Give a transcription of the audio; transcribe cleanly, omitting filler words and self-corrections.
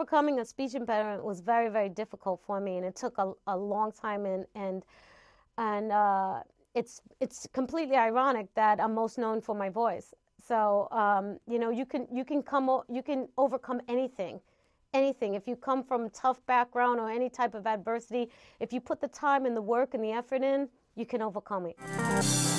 overcoming a speech impediment was very, very difficult for me, and it took a long time. It's completely ironic that I'm most known for my voice. So you know, you can overcome anything. Anything. If you come from a tough background or any type of adversity, if you put the time and the work and the effort in, you can overcome it.